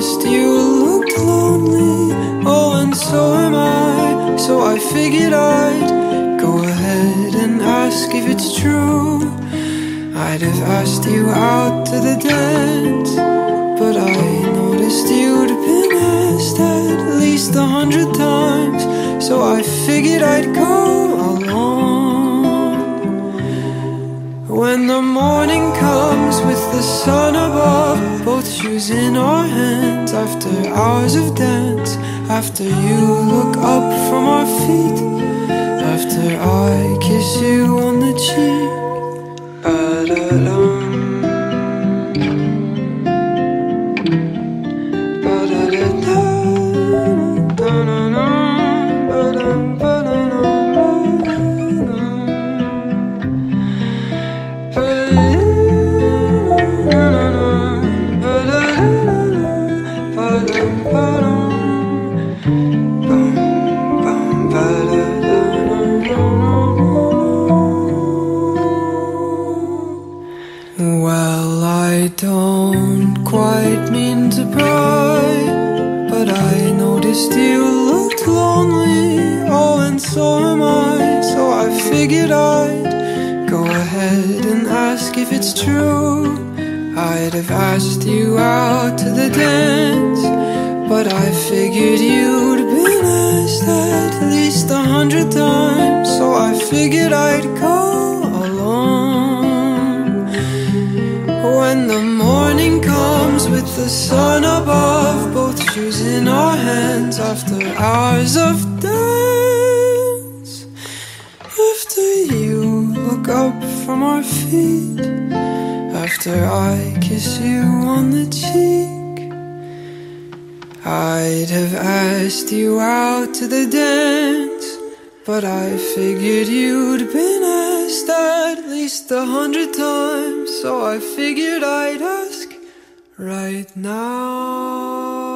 noticed you looked lonely. Oh, and so am I. So I figured I'd go ahead and ask if it's true. I'd have asked you out to the dance, but I noticed you'd been asked at least 100 times. So I figured I'd go along. When the morning comes with the sun above, both shoes in our hands, after hours of dance, after you look up from our feet, after I kiss you on the cheek. Ba-da-dum, ba-da-da-dum, ba-da-dum, ba-dum, well, I don't quite mean to pry, but I noticed you looked lonely. Oh, and so am I. So I figured I'd go ahead and ask if it's true. I'd have asked you out to the dance, but I figured you'd been asked at least 100 times. So I figured I'd go along. When the morning comes with the sun above, both shoes in our hands, after hours of dance, after you look up from our feet, after I kiss you on the cheek, I'd have asked you out to the dance, but I figured you'd been asked at least 100 times. So I figured I'd ask right now.